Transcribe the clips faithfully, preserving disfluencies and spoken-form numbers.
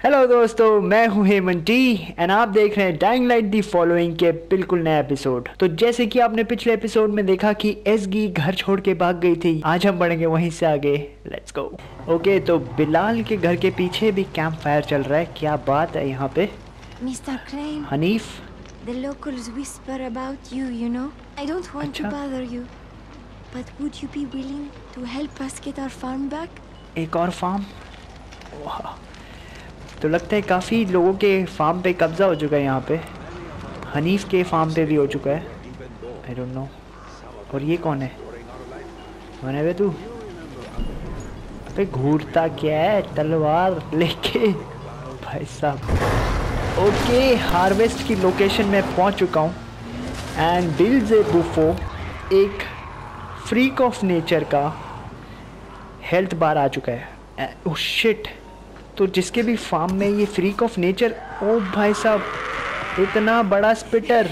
Hello दोस्तों, मैं हूं हेमंत टी एंड आप देख रहे हैं डाइंग लाइट दी फॉलोइंग के बिल्कुल नया एपिसोड। तो जैसे कि आपने पिछले एपिसोड में देखा कि एसगी घर छोड़ के भाग गई थी, आज हम बढ़ेंगे वहीं से आगे। Let's go. ओके, तो बिलाल के घर के पीछे भी कैंप फायर चल रहा है। क्या बात है यहाँ पे। Mister Crane, Hanif, the locals whisper about you, you know. I don't want अच्छा? to bother you, but would you be willing to help us get our farm back? एक और फार्म। वाह, तो लगता है काफ़ी लोगों के फार्म पे कब्जा हो चुका है यहाँ पे। हनीफ के फार्म पे भी हो चुका है। I don't know. और ये कौन है? कौन है बे तू? अबे घूरता क्या है तलवार लेके भाई साहब। ओके, हार्वेस्ट की लोकेशन में पहुँच चुका हूँ एंड बेल्ज़ेबुफो एक फ्रीक ऑफ नेचर का हेल्थ बार आ चुका है। ओह शिट, तो जिसके भी फार्म में ये फ्रीक ऑफ नेचर, ओ भाई साहब इतना बड़ा spitter,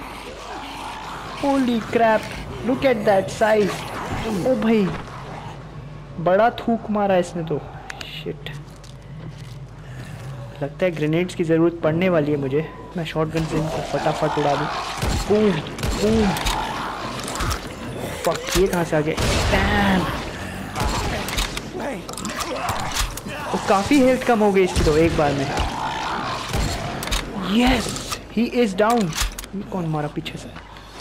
holy crap, look at that size. ओ भाई बड़ा थूक मारा इसने तो। शिट, लगता है ग्रेनेड्स की ज़रूरत पड़ने वाली है मुझे। मैं शॉटगन से इनको फटाफट उड़ा दूँ। Boom boom. फक, ये कहाँ से आ गए? डैम, काफी हेल्थ कम हो गई इसकी तो एक बार में। Yes, he is down. ये कौन मारा पीछे से?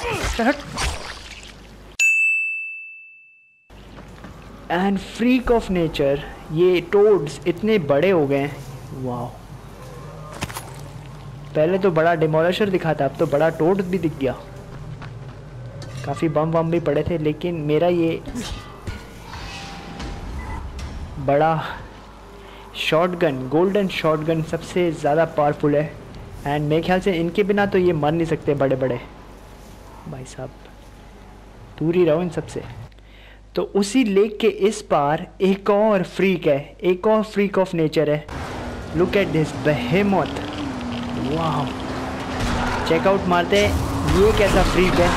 एंड फ्रीक ऑफ नेचर, ये टोड्स इतने बड़े हो गए हैं। वाह, पहले तो बड़ा डिमोलिशर दिखा था, अब तो बड़ा टोड भी दिख गया। काफी बम बम भी पड़े थे, लेकिन मेरा ये बड़ा शॉटगन, गोल्डन शॉटगन सबसे ज़्यादा पावरफुल है। एंड मेरे ख्याल से इनके बिना तो ये मर नहीं सकते बड़े बड़े भाई साहब। दूर ही रहो इन सबसे। तो उसी लेक के इस पार एक और फ्रीक है, एक और फ्रीक ऑफ नेचर है। Look at this behemoth. वाह, चेकआउट मारते हैं ये कैसा फ्रीक है।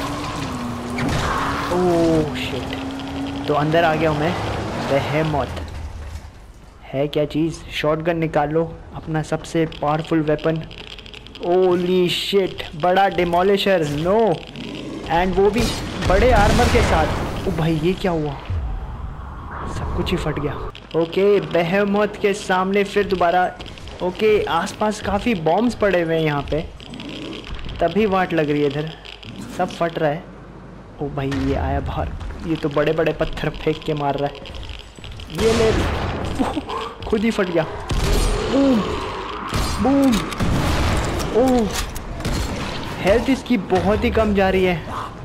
ओह शिट, तो अंदर आ गया हूँ मैं। बेहेमोथ है क्या चीज़? शॉटगन निकाल लो, अपना सबसे पावरफुल वेपन। ओली शिट, बड़ा डिमोलिशर, नो, एंड वो भी बड़े आर्मर के साथ। ओ भाई ये क्या हुआ? सब कुछ ही फट गया। ओके, बेहेमोथ के सामने फिर दोबारा। ओके, आसपास काफ़ी बॉम्ब्स पड़े हुए हैं यहाँ पे, तभी वाट लग रही है इधर, सब फट रहा है। ओ भाई ये आया बाहर, ये तो बड़े बड़े पत्थर फेंक के मार रहा है। ये ले, खुद ही फट गया। Boom boom. ओह, हेल्थ इसकी बहुत ही कम जा रही है।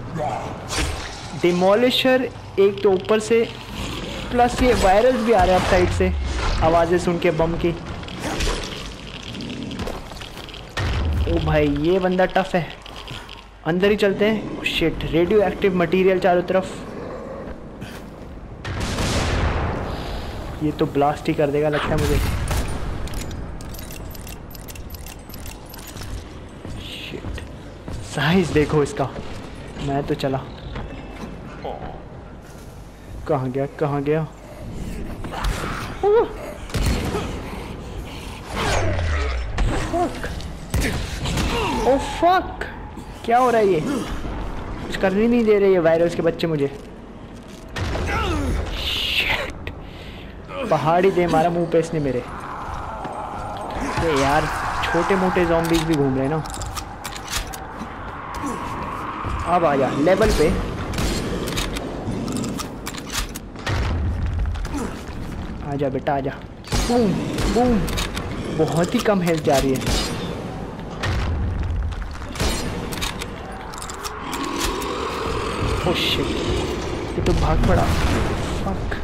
डिमोलिशर एक तो ऊपर से, प्लस ये वायरस भी आ रहा है साइड से, आवाज़ें सुन के बम की। ओ भाई ये बंदा टफ है, अंदर ही चलते हैं। शिट, रेडियो एक्टिव मटेरियल चारों तरफ, ये तो ब्लास्ट ही कर देगा लगता है मुझे। शिट, साइज देखो इसका। मैं तो चला। कहाँ गया कहाँ गया? फक, ओ फक, क्या हो रहा है? ये कुछ करने नहीं दे रहे ये वायरस के बच्चे मुझे। पहाड़ी दे मारा मुंह पे इसने मेरे। तो यार छोटे मोटे ज़ॉम्बीज़ भी घूम रहे ना। अब आ जा लेवल पे। आजा बेटा आजा। Boom boom. बहुत ही कम हेल्थ जा रही है। ओह शिट, ये तो भाग पड़ा। फक,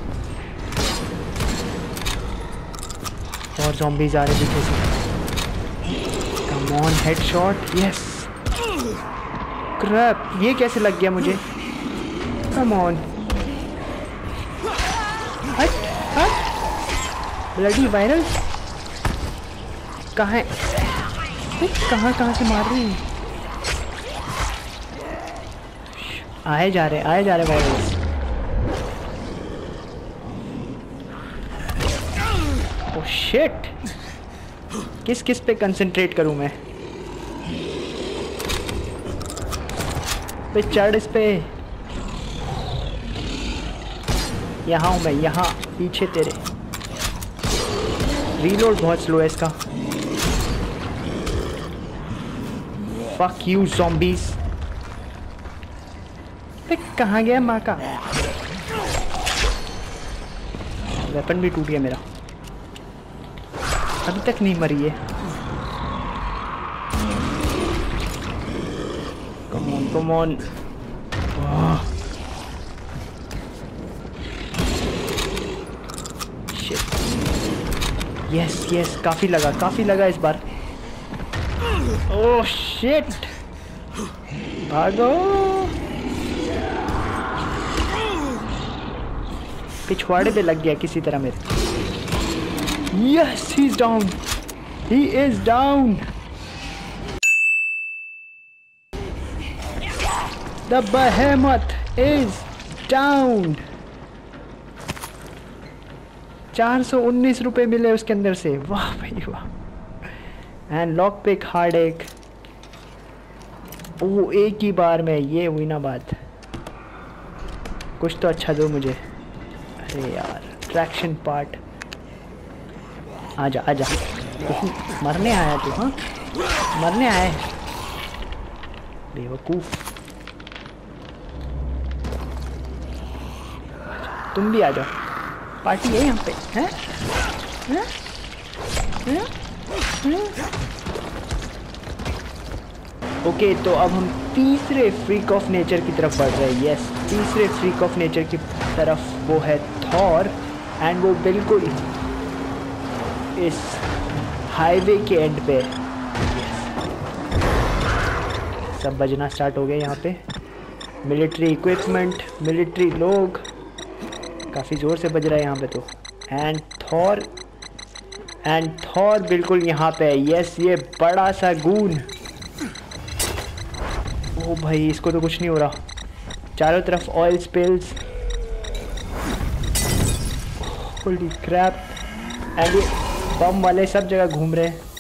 और ज़ॉम्बीज़ आ रहे पीछे से। Come on, headshot, yes. Crap, ये कैसे लग गया मुझे? कम ऑन, हट हट। ब्लडी वायरल कहाँ है? कहाँ कहाँ से मार रही है? आए जा रहे आए जा रहे वायरस। ओह शिट, किस किस पे कंसंट्रेट करूं मैं? पे चढ़ इस पे। यहाँ हूँ मैं, यहाँ पीछे तेरे। रीलोड बहुत स्लो है इसका। Fuck you zombies. पे कहाँ गया माँ का? वेपन भी टूट गया मेरा। अभी तक नहीं मरी है। Come on come on. Yes yes, काफी लगा काफी लगा इस बार। ओह शिट, भागो। पिछवाड़े पे लग गया किसी तरह मेरे। Yes, he's down. He is down. The behemoth is down. चार सौ उन्नीस रुपये मिले उसके अंदर से। वाह भाई वाह। एंड लॉक पिक, हार्ड एक। ओ एक ही बार में ये हुई ना बात। कुछ तो अच्छा दो मुझे। अरे यार, ट्रैक्शन पार्ट। आजा आजा, मरने आया तू? हाँ मरने आए बेवकूफ। तुम भी आ जाओ, पार्टी है यहाँ पे। हैं हैं हैं हैं? ओके, तो अब हम तीसरे फ्रीक ऑफ नेचर की तरफ बढ़ रहे हैं। यस, तीसरे फ्रीक ऑफ नेचर की तरफ, वो है थॉर। एंड वो बिल्कुल इस हाईवे के एंड पे। सब बजना स्टार्ट हो गया यहाँ पे। मिलिट्री इक्विपमेंट, मिलिट्री लोग, काफ़ी ज़ोर से बज रहा है यहाँ पे तो। एंड थॉर एंड थॉर बिल्कुल यहाँ पे है। यस, ये बड़ा सा गून। ओ भाई, इसको तो कुछ नहीं हो रहा। चारों तरफ oil spills. Holy crap. And ये बम वाले सब जगह घूम रहे हैं।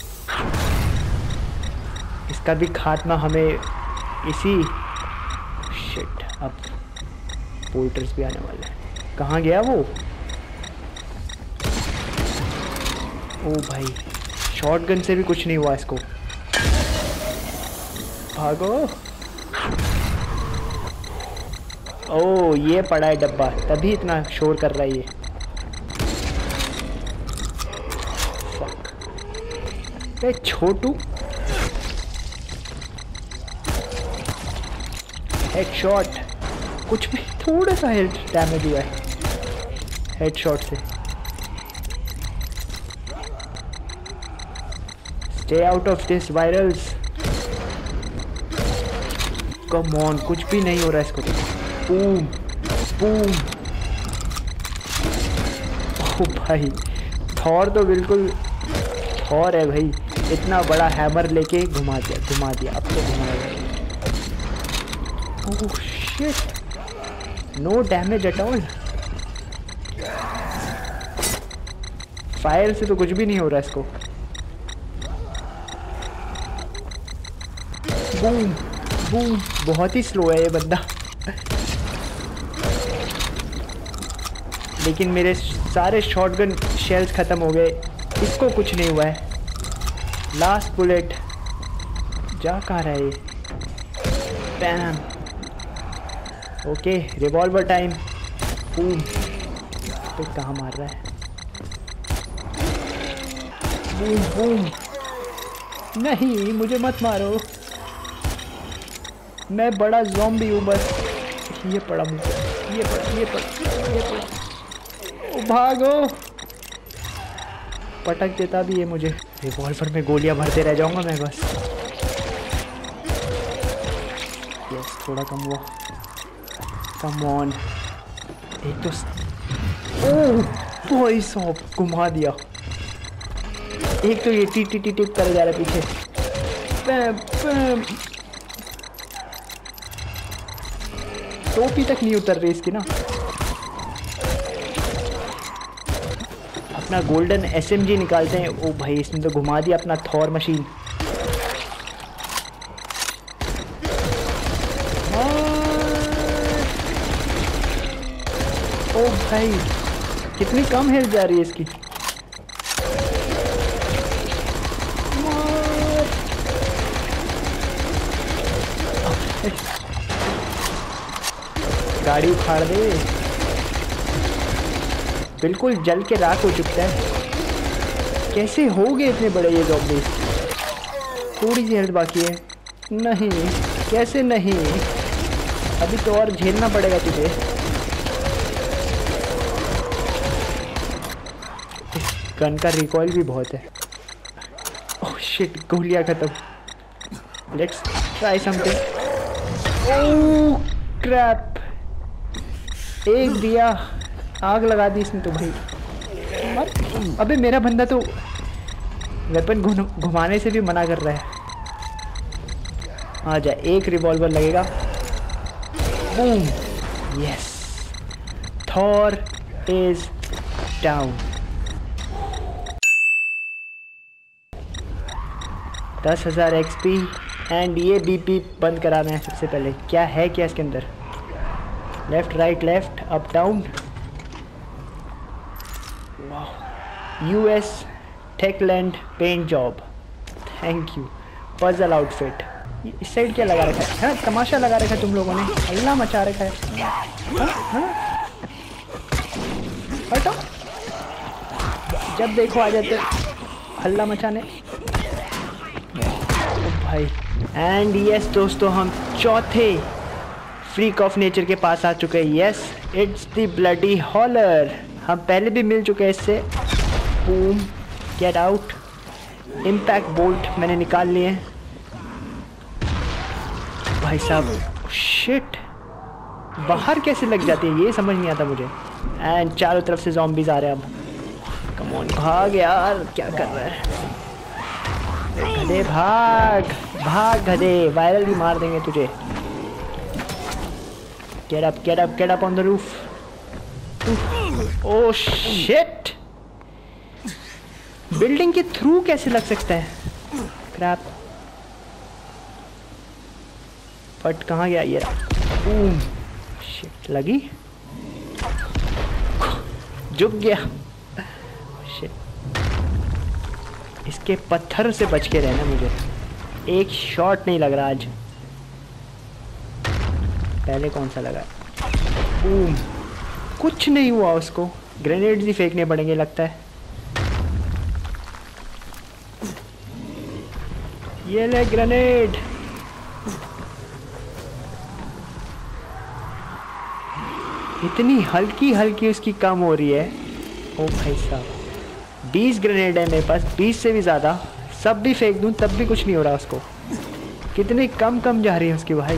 इसका भी खात्मा हमें इसी। शिट, अब पोल्टर्स भी आने वाले हैं। कहाँ गया वो? ओ भाई, शॉटगन से भी कुछ नहीं हुआ इसको। भागो। ओ ये पड़ा है डब्बा, तभी इतना शोर कर रहा है ये। छोटू हेडशॉट। कुछ भी, थोड़ा सा हेड डैमेज हुआ है हेडशॉट से। Stay out of this virals. Come on, कुछ भी नहीं हो रहा है इसको। Boom boom. ओ भाई, थॉर तो बिल्कुल थॉर है भाई। इतना बड़ा हैमर लेके घुमा दिया घुमा दिया अब तो घुमाएगा। Oh shit, no damage at all. Fire से तो कुछ भी नहीं हो रहा इसको। Boom boom. बहुत ही स्लो है ये बंदा। लेकिन मेरे सारे शॉटगन शेल्स ख़त्म हो गए, इसको कुछ नहीं हुआ है। Last bullet. जा कहाँ रहा है ये? पैम। Okay, revolver time. बूम। तो कहाँ मार रहा है? Boom boom. नहीं, मुझे मत मारो, मैं बड़ा ज़ॉम्बी हूँ बस। ये पड़ा मुझे, ये पड़ा ये पड़ा ये पड़ा। ओ भागो। पटक देता भी है मुझे। रिवॉल्वर में गोलियां भरते रह जाऊंगा मैं बस। यस, थोड़ा कम हुआ। Come on. एक तो ओह भाई साहब, घुमा दिया। एक तो ये टी टी टी टिप कर जा रहा है पीछे। पैम पैम। टोपी तक नहीं उतर रही इसकी ना। अपना गोल्डन एसएमजी निकालते हैं। ओ भाई इसने तो घुमा दिया अपना थॉर मशीन। ओ भाई कितनी कम हेल्थ जा रही है इसकी। गाड़ी उखाड़ दे, बिल्कुल जल के राख हो चुका है। कैसे हो गए इतने बड़े ये ज़ॉम्बीज़? थोड़ी सी हेल्थ बाकी है। नहीं, कैसे नहीं, अभी तो और झेलना पड़ेगा तुझे। गन का रिकॉइल भी बहुत है। ओह शिट, गोलियां खत्म। Let's try something. Oh crap, एक दिया, आग लगा दी इसने तो भाई। मर। अबे मेरा बंदा तो वेपन घुमाने से भी मना कर रहा है। आ जा, एक रिवॉल्वर लगेगा। Boom, yes, Thor is down. दस हजार एक्स पी एंड ये बीपी बंद कराना है सबसे पहले। क्या है क्या इसके अंदर? Left right left up down. US Techland paint job, thank you. Puzzle outfit, इस साइड क्या लगा रखा है? हाँ, तमाशा लगा रखा है तुम लोगों ने, हल्ला मचा रखा है। हाँ हाँ, हटो, जब देखो आ जाते हल्ला मचाने। भाई एंड यस दोस्तों, हम चौथे फ्रीक ऑफ नेचर के पास आ चुके हैं। Yes, it's the bloody Howler. हम पहले भी मिल चुके हैं इससे। Boom, get out. Impact bolt मैंने निकाल लिए हैं। भाई साहब शिट, बाहर कैसे लग जाती है ये समझ नहीं आता मुझे। एंड चारों तरफ से ज़ॉम्बीज़ आ रहे हैं अब। कम ऑन, भाग यार, क्या कर रहा है? गधे भाग भाग गधे, वायरल भी मार देंगे तुझे। Get up get up get up on the roof. Oh shit, building के थ्रू कैसे लग सकता है? क्रैप, बट कहाँ गया ये? बूम, शिट, लगी, झुक गया। शिट, इसके पत्थर से बच के रहना मुझे। एक शॉट नहीं लग रहा आज। पहले कौन सा लगा? बूम, कुछ नहीं हुआ उसको। ग्रेनेड्स ही फेंकने पड़ेंगे लगता है। ये ले ग्रेनेड। इतनी हल्की हल्की उसकी कम हो रही है। ओ भाई साहब, बीस ग्रेनेड है मेरे पास, बीस से भी ज़्यादा। सब भी फेंक दूं तब भी कुछ नहीं हो रहा उसको। कितनी कम कम जा रही है उसकी भाई।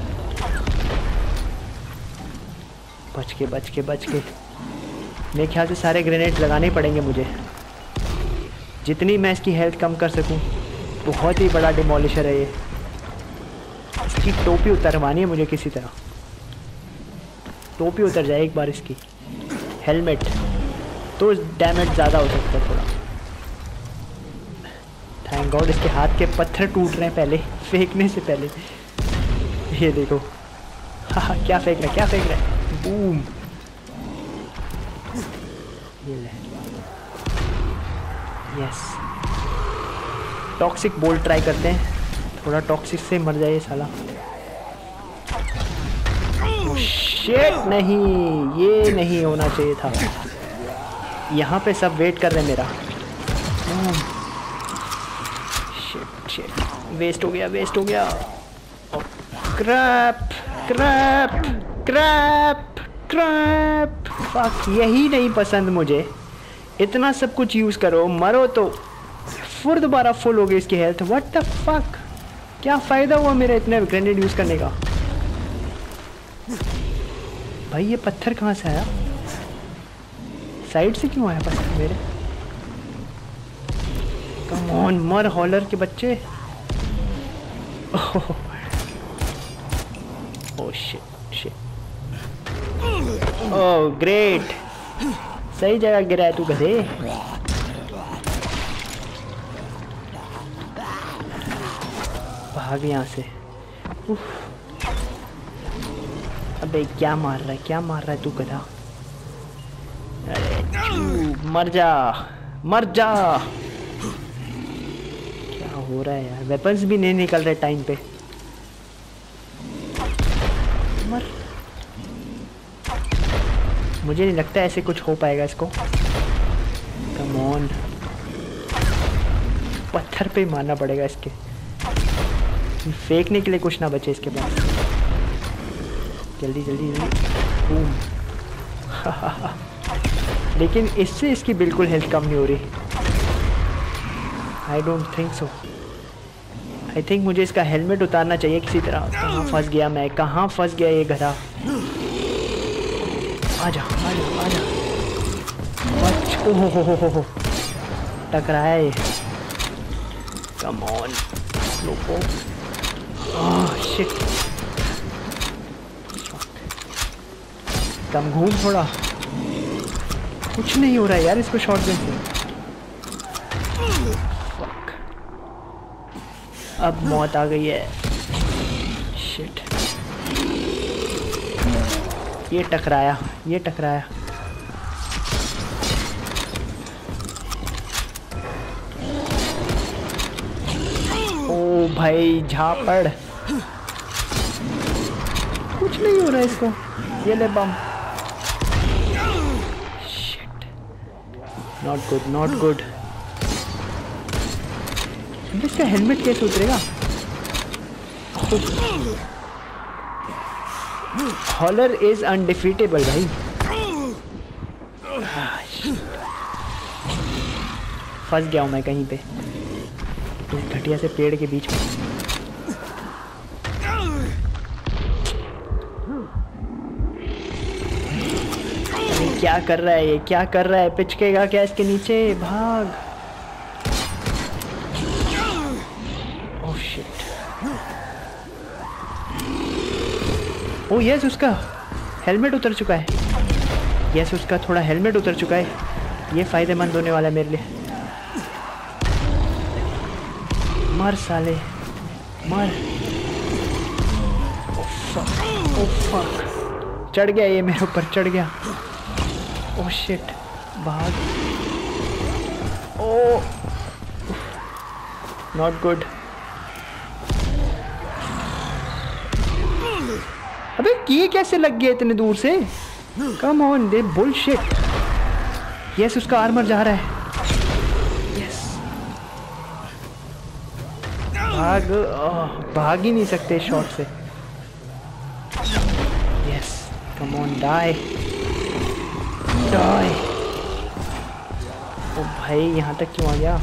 बच के बच के बच के। मेरे ख्याल से सारे ग्रेनेड लगाने पड़ेंगे मुझे, जितनी मैं इसकी हेल्थ कम कर सकूं। बहुत ही बड़ा डिमोलिशर है ये। इसकी टोपी उतरवानी है मुझे किसी तरह। टोपी उतर जाए एक बार इसकी, हेलमेट, तो डैमेज ज़्यादा हो सकता है थोड़ा। थैंक गॉड इसके हाथ के पत्थर टूट रहे हैं पहले, फेंकने से पहले। ये देखो, हाँ क्या फेंक रहा है, क्या फेंक रहा है? बूम, ये ले, यस। टॉक्सिक बोल्ट ट्राई करते हैं, थोड़ा टॉक्सिक से मर जाए साला। शिट, नहीं, ये नहीं होना चाहिए था। यहाँ पे सब वेट कर रहे हैं मेरा। शिट शिट, वेस्ट हो गया, वेस्ट हो गया। Crap crap crap crap, fuck, यही नहीं पसंद मुझे। इतना सब कुछ यूज़ करो, मरो तो फिर दोबारा फुल हो गई इसकी हेल्थ। व्हाट द फक, क्या फ़ायदा हुआ मेरा इतने ग्रेनेड यूज़ करने का? भाई ये पत्थर कहाँ से आया? साइड से क्यों आया पत्थर मेरे? कम ऑन, मर हॉलर के बच्चे। Oh shit shit, oh great, सही जगह गिरा है तू गधे। भाग यहाँ से। उफ। अबे क्या मार रहा है, क्या मार रहा है तू गधा। अरे चू, मर जा मर जा। क्या हो रहा है यार, वेपन्स भी नहीं निकल रहे टाइम पे। मर। मुझे नहीं लगता ऐसे कुछ हो पाएगा इसको। कम ऑन, पत्थर पे मारना पड़ेगा इसके, फेंकने के लिए कुछ ना बचे इसके पास। जल्दी जल्दी जल्दी। बूम। लेकिन इससे इसकी बिल्कुल हेल्थ कम नहीं हो रही। I don't think so. I think मुझे इसका हेलमेट उतारना चाहिए किसी तरह। कहाँ फंस गया मैं, कहाँ फंस गया ये गधा। आजा आजा आजा। बच। ओहो हो हो हो, टकराया ये। कम ऑन लोगों। Oh shit. कम घूम थोड़ा। कुछ नहीं हो रहा है यार इसको शॉटगन से। फक। अब मौत आ गई है। शिट। ये टकराया, ये टकराया। ओ भाई झापड़। कुछ नहीं हो रहा है इसको। ये ले bomb. Shit. Not good not good. इसका हेलमेट कैसे उतरेगा। हॉलर इज अनडिफीटेबल भाई। फंस गया हूं मैं कहीं पे इस घटिया से पेड़ के बीच में। अरे क्या कर रहा है ये, क्या कर रहा है। पिचकेगा क्या इसके नीचे। भाग। Oh shit. ओ यस, उसका हेलमेट उतर चुका है। यस, उसका थोड़ा हेलमेट उतर चुका है। ये फायदेमंद होने वाला है मेरे लिए। मर साले मर। Oh fuck, oh fuck. चढ़ गया ये मेरे ऊपर, चढ़ गया। Oh shit. भाग। Oh not good. अबे ये कैसे लग गया इतने दूर से। Come on the bullshit. Yes, उसका आर्मर जा रहा है। यस। भाग। ओह, भाग ही नहीं सकते शॉट से। Yes, come on die die. ओ भाई यहाँ तक क्यों आ गया।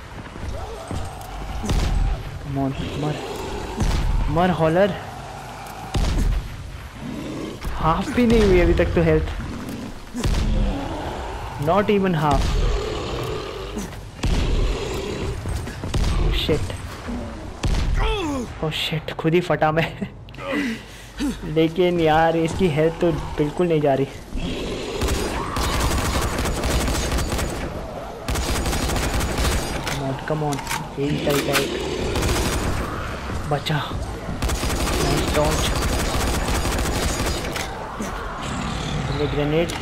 कम ऑन मर मर हॉलर। हाफ भी नहीं हुई अभी तक तो health. Not even half. Shit. Oh shit, खुद ही फटा मैं। लेकिन यार इसकी हेल्थ तो बिल्कुल नहीं जा रही। Come on come on. यही तरीका है। बचा। Nice dodge. ये ग्रेनेड।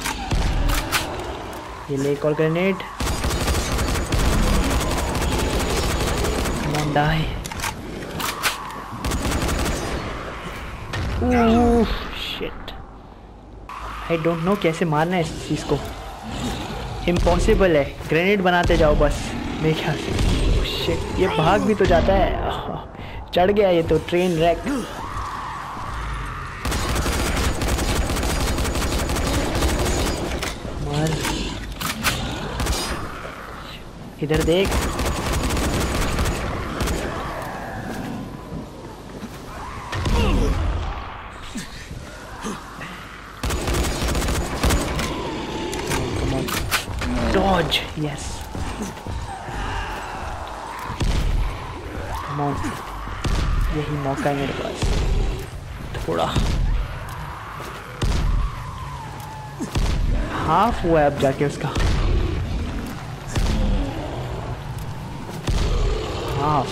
ये ले एक और grenade. Come on die. Oh shit. I don't know कैसे मारना है इस चीज़ को। इम्पॉसिबल है। ग्रेनेड बनाते जाओ बस मेरे ख्याल से। शिट, ये भाग भी तो जाता है। चढ़ गया ये तो। Train rack. मर। इधर देख। Dodge, yes. Come on. यही मौका है मेरे पास। थोड़ा हाफ हुआ है अब जाके उसका, हाफ।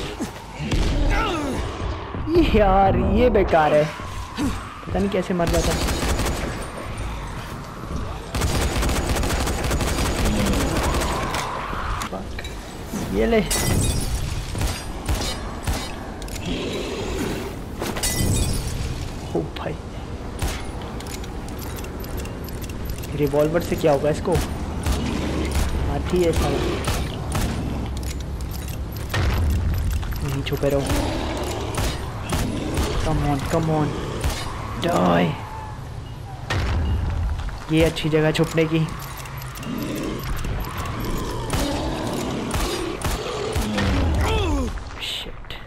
यार ये बेकार है, पता नहीं कैसे मर जाता। ये ले, ओ भाई रिवॉल्वर से क्या होगा इसको, हाथी है साला। नहीं छुपे रहो, come on come on die. ये अच्छी जगह छुपने की। शिट,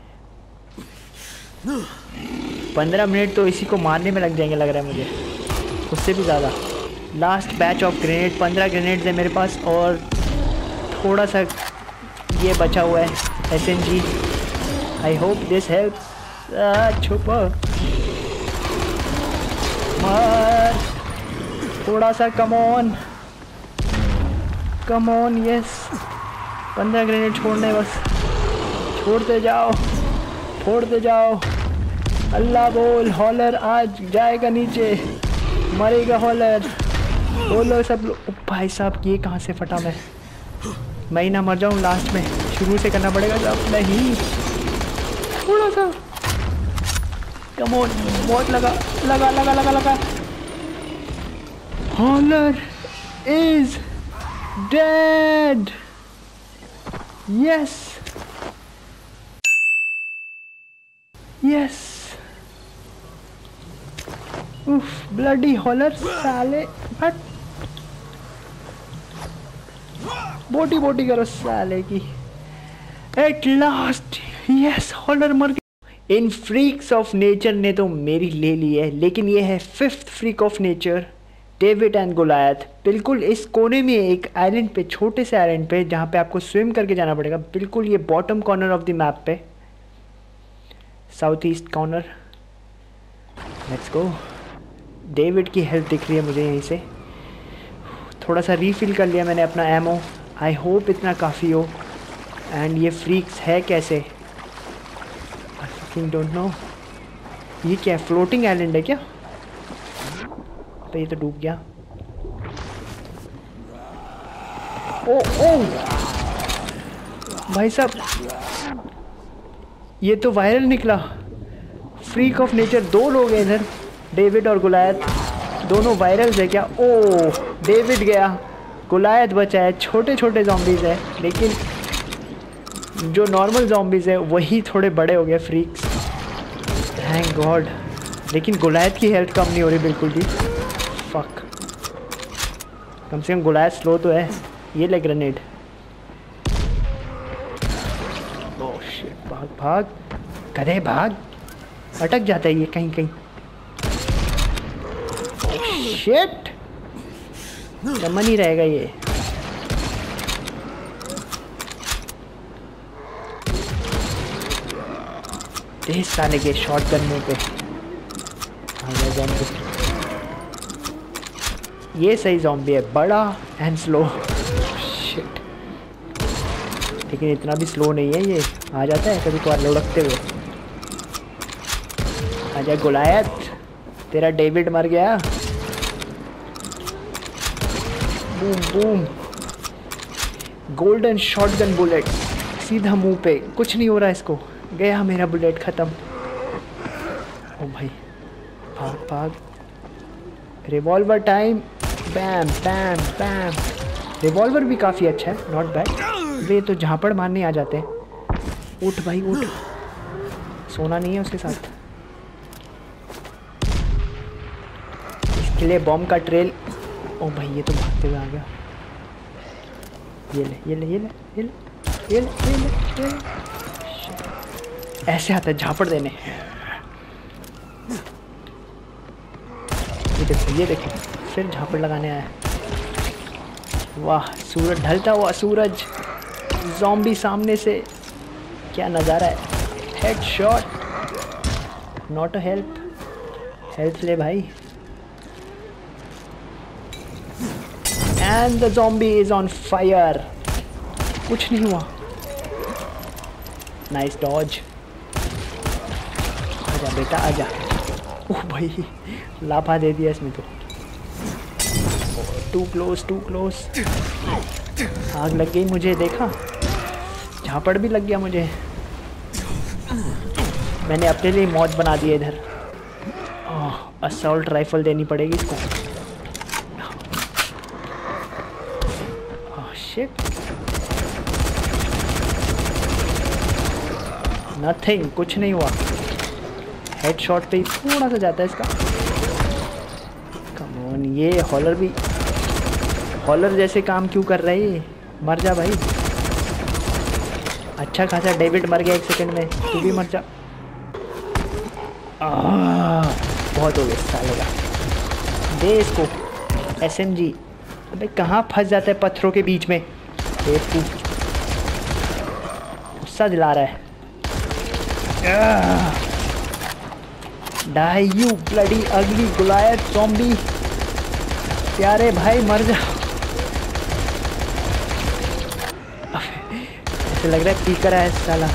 पंद्रह मिनट तो इसी को मारने में लग जाएंगे लग रहा है मुझे, उससे भी ज़्यादा। लास्ट बैच ऑफ ग्रेनेड, पंद्रह ग्रेनेड्स है मेरे पास और थोड़ा सा ये बचा हुआ है S N G. I hope this helps. छुपो मार थोड़ा सा, come on come on, yes. पंद्रह ग्रेनेड छोड़ने बस, छोड़ते जाओ फोड़ते जाओ। अल्लाह बोल, हॉलर आज जाएगा नीचे, मरेगा हॉलर। बोलो सब लोग। भाई साहब ये कहाँ से फटा मैं मैं ही ना मर जाऊँ लास्ट में, शुरू से करना पड़ेगा सब। नहीं थोड़ा सा, कम ऑन, बहुत लगा लगा लगा लगा लगा। Hauler is dead, yes yes. उफ, ब्लडी हॉलर साले, हट बोटी बोटी करो साले की। एट लास्ट यस, हॉलर मर गया। इन फ्रीक्स ऑफ नेचर ने तो मेरी ले ली है, लेकिन ये है fifth freak of nature, David and Goliath. बिल्कुल इस कोने में एक आइलैंड पे, छोटे से आइलैंड पे, जहाँ पे आपको स्विम करके जाना पड़ेगा। बिल्कुल ये bottom corner of the map पे, south east corner. Let's go. David की हेल्थ दिख रही है मुझे यहीं से। थोड़ा सा रीफिल कर लिया मैंने अपना एमओ, आई होप इतना काफ़ी हो। एंड ये फ्रीक्स है कैसे, आई फकिंग डोंट नो। ये क्या है, फ्लोटिंग आइलैंड है क्या? तो ये तो डूब गया। ओ ओ भाई साहब, ये तो वायरल निकला। फ्रीक ऑफ नेचर, दो लोग हैं इधर, डेविड और गोलायथ, दोनों वायरल्स है क्या? ओ डेविड गया, गोलायथ बचा है। छोटे छोटे ज़ॉम्बीज़ है, लेकिन जो नॉर्मल ज़ॉम्बीज़ है वही थोड़े बड़े हो गए फ्रीक्स, थैंक गॉड। लेकिन गोलायथ की हेल्थ कम नहीं हो रही बिल्कुल भी। फक, कम से कम गोलायथ स्लो तो है। ये ले ग्रेनेड। ओह शिट, भाग भाग करे, भाग, अटक जाता है ये कहीं कहीं। शिट, दम नहीं रहेगा ये। तेज साले के शॉट करने पे आ गया ज़ॉम्बी। ये सही ज़ॉम्बी है, बड़ा एंड स्लो। शिट, लेकिन इतना भी स्लो नहीं है ये, आ जाता है कभी कभार लुढ़कते हुए। आजा गोलायथ, तेरा डेविड मर गया। Boom boom, golden shotgun bullet सीधा मुंह पे। कुछ नहीं हो रहा इसको, गया मेरा बुलेट ख़त्म। ओ भाई, भाग भाग, revolver time. Bam bam bam. Revolver भी काफ़ी अच्छा है, नॉट बैड। वे तो झापड़ मारने आ जाते हैं। उठ भाई उठ, सोना नहीं है उसके साथ। इसके लिए बॉम्ब का ट्रेल। ओ भाई ये तो भागते हुए आ गया। ये ले ये ले ये ले ये ले ये ले ये ले ये ले। ऐसे आता है झापड़ देने। ये देखो ये देखो, फिर झापड़ लगाने आया। वाह, सूरज ढलता हुआ सूरज, ज़ॉम्बी सामने से, क्या नज़ारा है। Head shot, not a help. Help ले भाई। And the zombie is on fire. कुछ नहीं हुआ। Nice dodge. आजा बेटा आजा। ओह भाई लाफा दे दिया इसमें तो। Too close too close. आग लग गई मुझे, देखा? झापड़ भी लग गया मुझे। मैंने अपने लिए मौत बना दी है इधर। असॉल्ट राइफल देनी पड़ेगी इसको। Oh shit. नथिंग, कुछ नहीं हुआ। हेडशॉट पे ही थोड़ा सा जाता है इसका। कम ऑन, ये हॉलर भी हॉलर जैसे काम क्यों कर रहा है ये? मर जा भाई। अच्छा खासा डेविड मर गया एक सेकंड में, तू भी मर जा। आह, बहुत हो गया साले का। दे इसको एस एम जी। अबे कहाँ फंस जाता है पत्थरों के बीच में। गुस्सा दिला रहा है। डाई यू ब्लडी अगली गुलायत ज़ॉम्बी। प्यारे भाई मर जा। ऐसे लग रहा है पीकर है साला।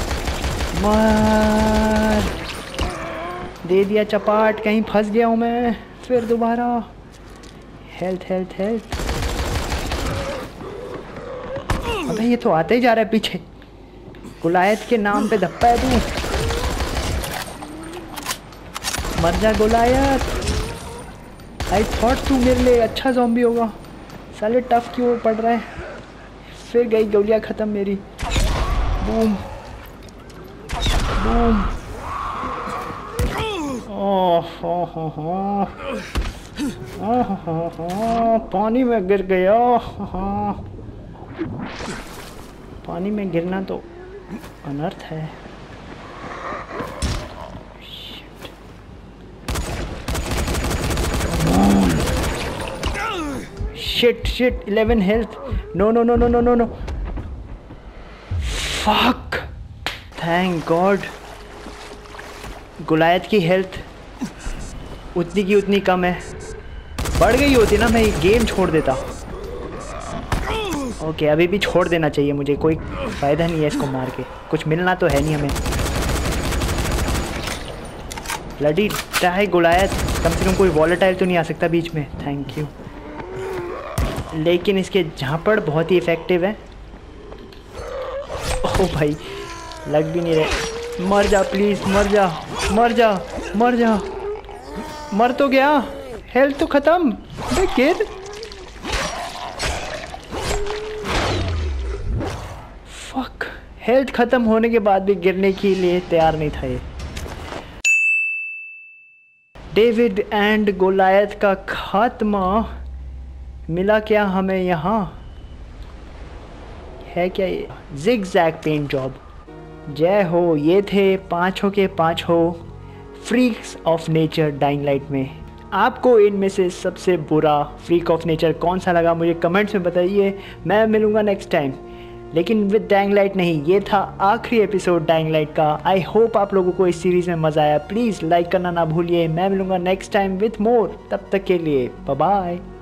मार दे दिया चपाट। कहीं फंस गया हूँ मैं फिर दोबारा। Health health health. अबे ये तो आते ही जा रहा है पीछे। गुलायत के नाम पे धप्पा है तू। मर जा गुलायत। आई थॉट तू मेरे लिए अच्छा ज़ॉम्बी होगा। साले टफ की ओर पड़ रहा है। फिर गई गोलियां ख़त्म मेरी। Boom boom. ओह हो हो हो ओह हो हो। पानी में गिर गया। पानी में गिरना तो अनर्थ है। Shit shit eleven health. No no no no no no no. Fuck. Thank god. Goliath की हेल्थ उतनी की उतनी कम है। बढ़ गई होती ना मैं गेम छोड़ देता। ओके अभी भी छोड़ देना चाहिए मुझे। कोई फ़ायदा नहीं है इसको मार के। कुछ मिलना तो है नहीं हमें। ब्लडी चाहे गुलायत, कम से कम कोई वॉलेटाइल तो नहीं आ सकता बीच में। Thank you. लेकिन इसके झापड़ बहुत ही इफ़ेक्टिव है। ओह भाई लग भी नहीं रहे। मर जा प्लीज़, मर जा मर जा मर जा। मर तो गया। हेल्थ तो ख़त्म। अबे गिर। फक। हेल्थ ख़त्म होने के बाद भी गिरने के लिए तैयार नहीं था ये। डेविड एंड गोलायत का खात्मा। मिला क्या हमें यहाँ? है क्या ये? Zig zag paint job. जय हो। ये थे पाँचों के पाँचों freaks of nature dying light में। आपको इनमें से सबसे बुरा फ्रीक ऑफ नेचर कौन सा लगा मुझे कमेंट्स में बताइए। मैं मिलूँगा नेक्स्ट टाइम, लेकिन विद डाइंग लाइट नहीं। ये था आखिरी एपिसोड डाइंग लाइट का। आई होप आप लोगों को इस सीरीज़ में मज़ा आया। प्लीज़ लाइक करना ना भूलिए। मैं मिलूँगा नेक्स्ट टाइम विथ मोर। तब तक के लिए बाय बाय।